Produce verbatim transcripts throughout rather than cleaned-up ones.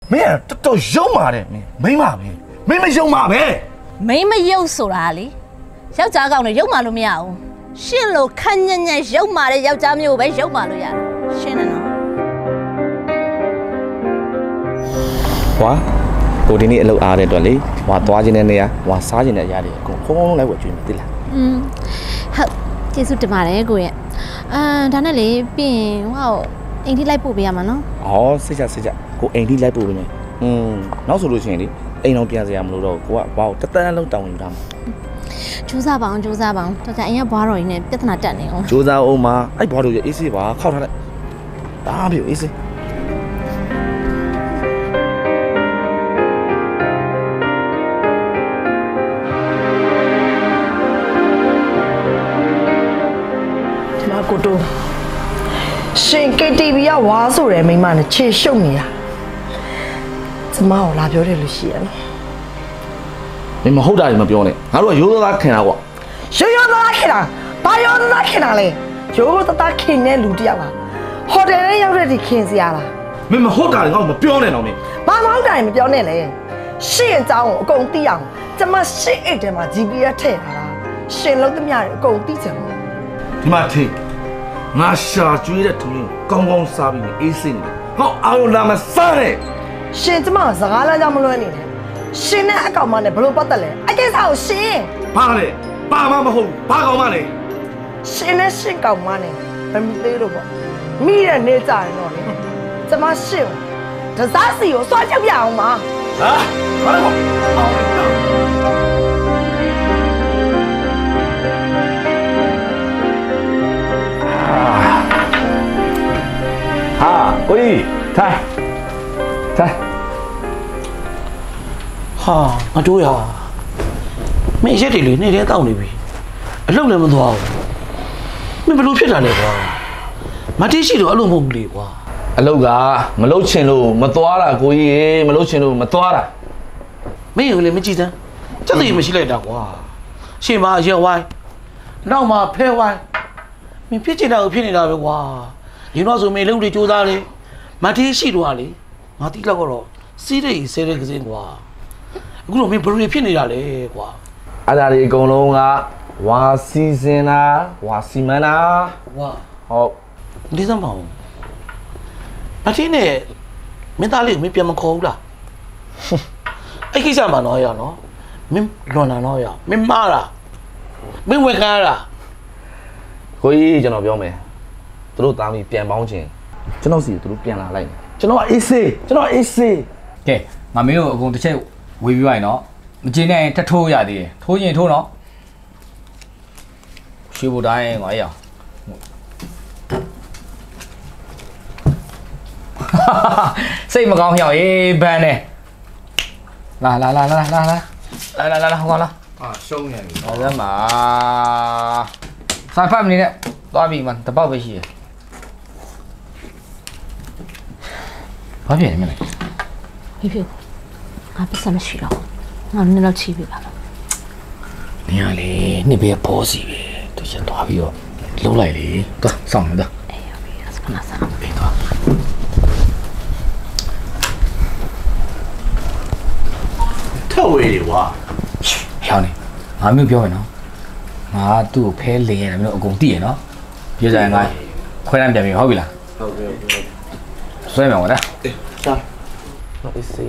没呀，都都有嘛的，没嘛没，没没有嘛呗。 没没有数哪里？小杂讲的有嘛都没有，线路看人家有嘛的，有杂没有呗，有嘛都呀，线了喏。 哇，过年你一路阿的多哩，哇多少年的呀，哇啥年的呀的，空空空来我追没得啦。 嗯，好，结束这嘛嘞，姑爷。嗯，但那里边哇，印地来补边嘛喏。 哦，是家是家，我印地来补边。嗯，那时候钱哩，印那边是样么咯？我哇，特登弄当用当。 朱砂棒，朱砂棒，都在人家包罗里呢，别在那等呢哦。 朱砂欧嘛，哎，包罗就意思话靠他的，打不有意思。 古都，ရှင် K T V ကဝါဆိုတဲ့မိမနဲ့ခြေရှုပ်နေတာကျမကိုလာပြောတယ်လို့ရှိရနော်你们后台你们ပြော呢ငါတို့ကရိုးသားသားခင်တာကွာရိုးရိုးသားသားခင်တာဘာရိုးသားသားခင်တာလဲရိုးရိုးသားသားခင်တဲ့လူတစ်ယောက်ကဟိုတယ်ထဲရောက်တဲ့ဒီခင်စရာလားမင်းမဟုတ်တာလည်းငါ့ကိုမပြောနဲ့တော့မင်းဘာမဟုတ်တာလည်းမပြောနဲ့လေရှင်အကြောင်းကိုအကုန်သိအောင်ကျမရှင်အိတ်ထဲမှာ G P S ထည့်ထားတာရှင်လုံးသမျှတွေအကုန်သိချင်လို့ဒီမှာထေးငါရှာကျွေးတဲ့ထမင်းကောင်းကောင်းစားပြီးနေအေးစိနေတယ်ဟောအာရုံလာမစားနဲ့ရှင်ကျမစကားလမ်းကြောင်းမလွဲနေနဲ့ရှင်နဲ့အကောင်မနဲ့ဘလို့ပတ်သက်လဲအကိစ္စကိုရှင်ဘာလဲဘာမှမဟုတ်ဘာကောင်မလဲရှင်နဲ့ရှင်ကောင်မနဲ့မမီသေးလို့ပေါ့မိတဲ့နေကြရင်တော့လေကျမရှင်ဒစားစီကိုစွာချက်ပြအောင်ပါဟာဘာလဲပေါ့ဟာကိုကြီးထိုင်ထိုင်ဟာငါတို့ရမင်းရက်တွေလေနေ့တည်းတောက်နေပြီအလုပ်လည်းမသွားဘူးမင်းဘလို့ဖြစ်တာလဲကွာမတိရှိတော့အဲ့လိုမဟုတ်ဘူးလေကွာအလုပ်ကမလုပ်ချင်လို့မသွားတာကိုကြီးရေမလုပ်ချင်လို့မသွားတာမင်းကလည်းမကြည့်စမ်းစက်တည်မရှိလိုက်တာကွာရှင်မရက်ဝိုင်းနောက်မှဖဲဝိုင်းမင်းဖြစ်ချင်တာကိုဖြစ်နေတာပဲကွာရင်းတော့ဆိုမင်းလုံးတွေစူးစားလေမတိရှိတော့လေငါတိလောက်ကတော့စီးတဲ့ဆဲတဲ့ကစင်းကွာအခုတော့မင်းဘယ်လိုဖြစ်နေတာလဲကွာအဲ့ဒါတွေအကုန်လုံးကဝါစီစင်တာဝါစီမန်တာဝါဟုတ်ဒီစမ်းပါဦးမတိနဲ့မင်းသားလေးကိုမင်းပြန်မခေါ်ဘူးလားအဲ့ကိစ္စမှတော့ရနော်မင်းလွန်တာတော့ရမင်းမားတာမင်းဝင်ခံရတာကိုကြီးကျွန်တော်ပြောမယ်သူတို့သားမီးပြန်ပေါင်းခြင်းကျွန်တော်စီသူတို့ပြန်လာလိုက်ကျွန်တော်အေးစေးကျွန်တော်အေးစေးကဲငါမင်းကိုအကုန်တစ်ချက်ဝေးပြီးသွားရင်တော့မကျင်းနဲ့ထထိုးရသေးတယ်ထိုးရင်ထိုးတော့ရွှေဘူတိုင်းငါရအောင်စိတ်မကောင်းရောက်ရေးဘန်းနဲ့လာလာလာလာလာလာလာလာလာဟောလာအာရှုံးနေပြီဟောစမ်းပါဆိုင်ဖိုင်မိနစ်နဲ့သွားပြီmanတပေါက်ပဲရှိရဘာဖြစ်နေမလဲဖေဖေငါပတ်စံမရှိတော့ငါနည်းတော့ချီးပြပါလားနင်ကလေနှစ်ပဲပေါ်စီပဲသူချက်သွားပြီးတော့လုံးလိုက်လေသွားစောင့်နေတော့အေးဟုတ်ပြီအဲ့ဒါကစားအေးသွားထဝေးတွေကွာဟောင်းနေငါမျိုးပြောရင်နော်ငါသူ့ကိုဖဲလင်းရတယ်မင်းတို့အကုန်သိရနော်ပြေဆိုင်ငါခွဲတန်းပြန်ပြီဟုတ်ပြီလားဟုတ်ပြီဆွဲမယ်ဟုတ်လားအေးစားဟုတ်အေးစေး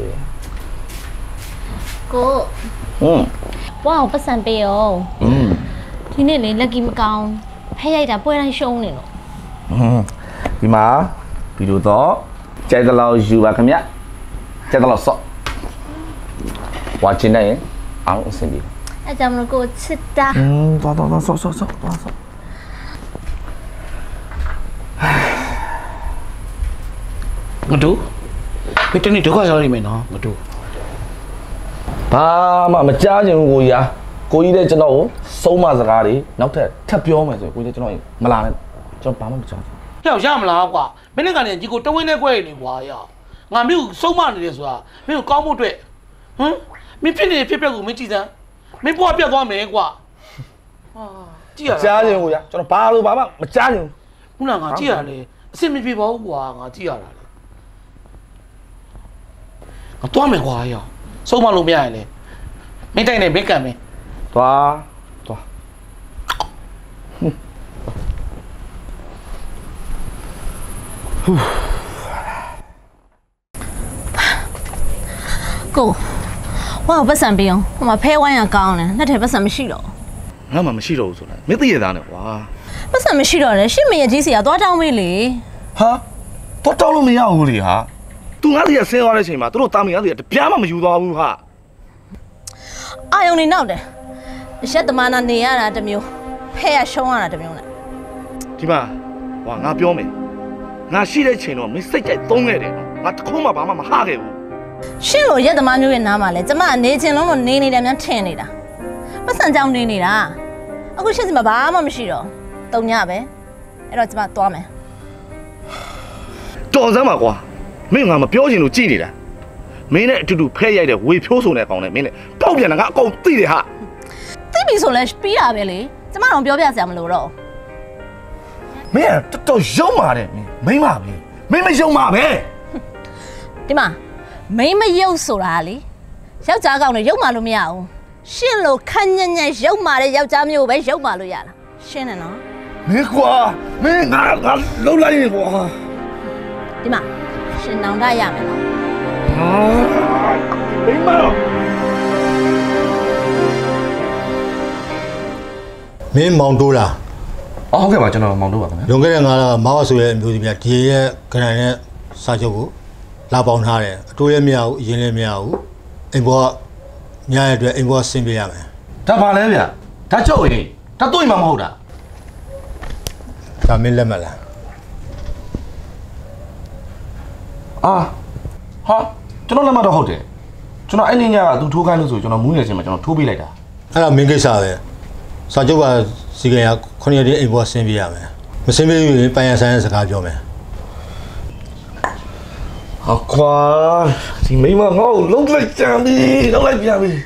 ကိုอืมဝါအောင်ပတ်စံပေးရောอืมဒီနေ့လေလက်ကီမကောင်းဖဲရိုက်တာပွဲတိုင်းရှုံးနေလို့อืมဒီမှာဗီဒီယိုတော့ကြိုက်တဲ့လောက်ယူပါခင်ဗျကြိုက်တဲ့လောက်ဆော့ဝါချင်နေရင်အောင်အဆင်ပြေအဲ့ကြောင့်မလို့ကိုချစ်တာอืมသွားသွားသွားဆော့ဆော့ဆော့သွားဆော့ငါတို့ဘယ်တနေ့ဒုက္ခရောက်နေမယ်နော်ငါတို့ဘာမှမကြားချင်ဘူးကိုကြီးအားကိုကြီးတဲ့ကျွန်တော်ကိုစုံးမစကားတွေနောက်ထပ်ထပ်ပြောမယ်ဆိုကိုကြီးကျွန်တော်မလာနဲ့ကျွန်တော်ဘာမှမကြားဘူးဟဲ့ရမလားကွာမင်းနဲ့ကနေကြီးကိုတဝင်းနဲ့ကွဲနေကွာရငါမျိုးစုံးမနေတယ်ဆိုတာမင်းကိုကောင်းဖို့အတွက်ဟမ်မင်းဖြစ်နေဖြစ်ပျက်ကိုမင်းကြည့်စမ်းမင်းဘွားပြတ်သွားမယ်ကွာဟာကြည့်ရကြားချင်ကိုကြီးကျွန်တော်ဘာလို့ဘာမှမကြားချင်ဘူးခုနကငါကြည့်ရလေအစ်မပြေပါဘူးကွာငါကြည့်ရတာလေသွားမယ်ကွာရောဆုံးမလို့မရရင်လေမင်းတိုင်နေဘက်ကံမင်းသွားသွားကိုဝါပတ်စံပေးအောင်ဟိုမှာဖဲဝိုင်းရကောင်းတယ်နှစ်ထည်ပတ်စံမရှိတော့ငါမှမရှိတော့ဘူးဆိုလားမင်းသိရသားနဲ့ကွာပတ်စံမရှိတော့လေရှင့်မရကြီးစီကသွားတောင်းမေးလေဟာတော့တောင်းလို့မရဘူးလေဟာ तू ငါစီကဆင်းသွားတဲ့အချိန်မှာသူတို့တာမင်ငါစီကတပြားမှမယူသွားဘူးဟာအာယုံနေနောက်တယ်ရက်သမားနာနေရတာတမျိုးဖဲရရှုံးရတာတမျိုးနဲ့ဒီမှာဟွာငါပြောမယ်ငါရှိတဲ့ချိန်တော့မင်းစိတ်ကြိုက်သုံးခဲ့တယ်နော်ငါတခုမှဘာမှမဟခဲ့ဘူးရှင့်လိုရက်သမားမျိုးရဲ့နားမှာလဲကျမအနေချင်းလုံးလို့နေနေတယ်များထင်နေတာပတ်စံကြောင်နေနေတာအခုရှင့်စီမှာဘာမှမရှိတော့တုံညပဲအဲ့တော့ကျမသွားမယ်တော်စမ်းပါကွာမင်းငါမပြောချင်လို့ကြည်နေတာမင်းနဲ့အတူတူဖဲရိုက်တဲ့ဝေဖြိုးစုံတဲ့ကောင်နဲ့မင်းနဲ့ပေါက်ပြန်တာငါအကုန်သိတယ်ဟာသိပြီဆိုလဲပြီးတာပဲလေကျမတော့ပြောပြစရာမလိုတော့မင်းကတော်တော်ရုံမာတယ်မင်းမိမပဲမင်းမရုံမာပဲဒီမှာမိမရုပ်ဆိုတာလေယောက်ျားကောင်တွေရုပ်မာလို့မရဘူးရှင့်လိုခက်ညက်ညက်ရုပ်မာတဲ့ယောက်ျားမျိုးပဲရုပ်မာလို့ရတာရှင်းတယ်နော်မင်းကွာမင်းငါငါလုံးလိုက်ရင်ကွာဒီမှာရှင်နောင်တရမယ်နော်ဟာမိမမင်းမောင်တိုးလားအော်ဟုတ်ကဲ့ပါကျွန်တော်မောင်တို့ပါခင်ဗျာလွန်ခဲ့တဲ့ငါးလကမောင်ဆိုရဲ့အမျိုးသမီးကဒီရဲ့ခဏနဲ့စာချုပ်ကိုလာပေါင်ထားတယ်အတိုးလည်းမရဘူးအရင်လည်းမရဘူးအိမ်ဘောကညရဲ့အတွက်အိမ်ဘောဆင်းပေးရမယ်ဒါပါလဲဗျာဒါကြောက်ရင်ဒါတွေ့မှာမဟုတ်တာဒါမင်းလက်မှတ်လားအာဟာကျွန်တော်လက်မတော့ဟုတ်တယ်ကျွန်တော်အဲ့နေ့ညကသူထိုးခိုင်းလို့ဆိုကျွန်တော်မူးနေချိန်မှာကျွန်တော်ထိုးပေးလိုက်တာအဲ့ဒါမင်းကိစ္စပဲစာချုပ်ကစီကံရခုနှစ်ရက်တည်းအိမ်ဘောဆင်းပေးရမယ်မဆင်းပေးရင်ပိုင်ရဆိုင်ရဲ့စကားပြောမယ်ဟာကွာဒီမိမငါ့ကိုလုံးလိုက်ကြံပြီလုံးလိုက်ပြန်ပြီ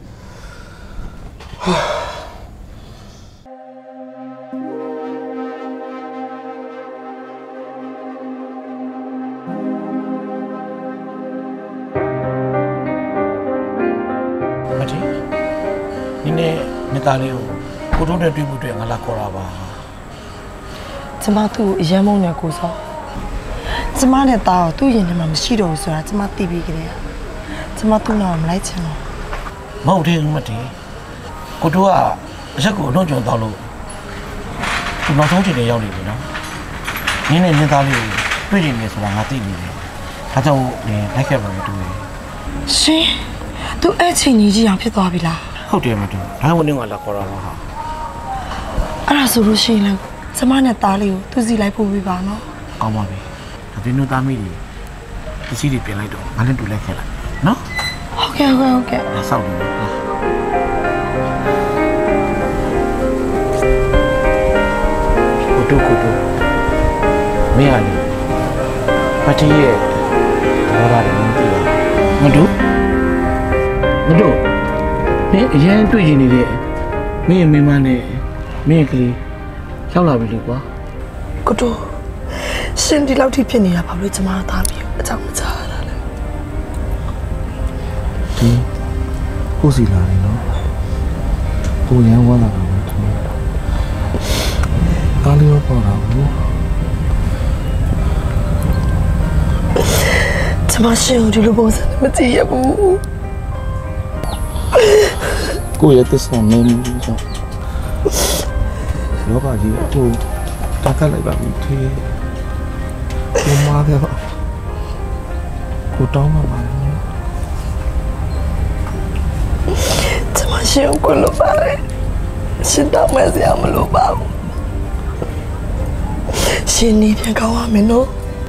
မတီနင်းနဲ့မိသားလေးကိုကိုတို့နဲ့တွေ့ဖို့အတွက်ငါလာခေါ်တာပါကျမသူ့ကိုအယမ်းမုန်းနေကိုစောကျမနဲ့တားတော့သူ့ရင်ထဲမှာမရှိတော့ဘူးဆိုတာကျမသိပြီးကြတယ်ကျမသူ့နောက်မလိုက်ချင်တော့မဟုတ်သေးဘူးမတီကိုတို့ကအရက်ကိုအလုံးကြုံတော့လို့သူနောက်ဆုံးချိန်နဲ့ရောက်နေပြီနော်နင်းနဲ့မိသားလေးကိုတွေ့နေတယ်ဆိုတာငါသိနေတယ်ဒါကြောင့်လည်းလိုက်ခဲ့ပါမယ်တူတယ်ရှင်သူအဲ့ချိန်ကြီးကြီးအောင်ဖြစ်သွားပြီလားဟုတ်တယ်မတူဒါဝင်နေကလာခေါ်တာပါဟာအဲ့ဒါဆိုလို့ရှိရင်လည်းကျမနဲ့တားလေးကိုသူစီလိုက်ဖို့ပြပါနော်ကောင်းပါပြီဒါပြင်းတို့သားမိတွေပစ္စည်းတွေပြင်လိုက်တော့ငါလည်းတူလိုက်ခဲ့လိုက်နော်ဟုတ်ကဲ့ဟုတ်ကဲ့ဟုတ်ကဲ့ဒါဆောက်နေတယ်ကိုတူကိုတူမင်းရတယ်ပတိရဲ့ဘောရာတယ်မသိလားမတူမတူမင်းအရင်တွေ့ရင်နေတဲ့မင်းရဲ့မိမနဲ့မင်းရဲ့ကလေးရောက်လာပြီလေကွာကိုတိုးရှင်ဒီလောက်ထိဖြစ်နေတာဘာလို့ကျမသားပြီးအကြောင်းမချရတာလဲဒီကိုစီလာနေနော်ကိုရန်ဝမ်းလာတာပဲသူကားလေးရောပေါ်လာဘူးကျမရှင်ကိုဒီလိုပုံစံနဲ့မကြည့်ရဘူးကိုရဲ့သစ္စာမင်းကြီးကြောင့်လောကကြီးအတူတာကလိုက်ပါပြီထေးကိုမားခဲ့ပါကိုတောင်းပါပါနော်ကျမရှင်ကိုကိုလိုပါတယ်ရှင်တော့မစရာမလိုပါဘူးရှင်နေပြန်ကောင်းရမယ်နော်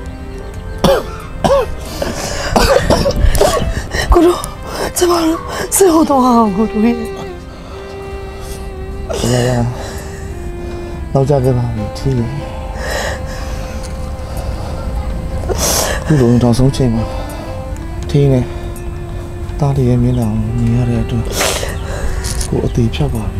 ကိုလိုကျမတို့စေဟောတော့အောင်ကိုတို့ရဲ့လာလာတော့ကြခဲ့ပါမယ်ထေးခုလိုတော့ဆုံးချိန်မှာထေးနေတားလေးရဲ့မျက်နှာကိုမြင်ရတဲ့အတွက်ကိုအသေးဖြတ်ပါပြီ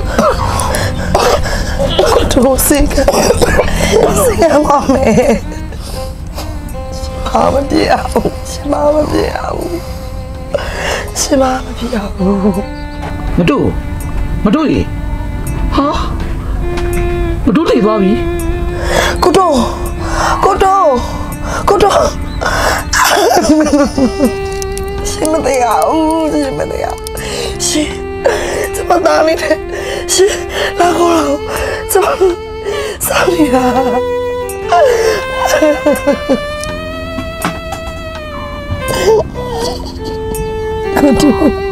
ကိုတို့စေကစေကမမယ်မပြေအောင်ရှင်မမပြေအောင်ရှင်မမပြေအောင်မတို့မတို့ရေဟာမတို့လေသွားပြီကိုတော့ကိုတော့ကိုတော့ရှင်မတရားဦးရှင်မတရားရှင်怎么打你的是拉过了怎么杀你啊我就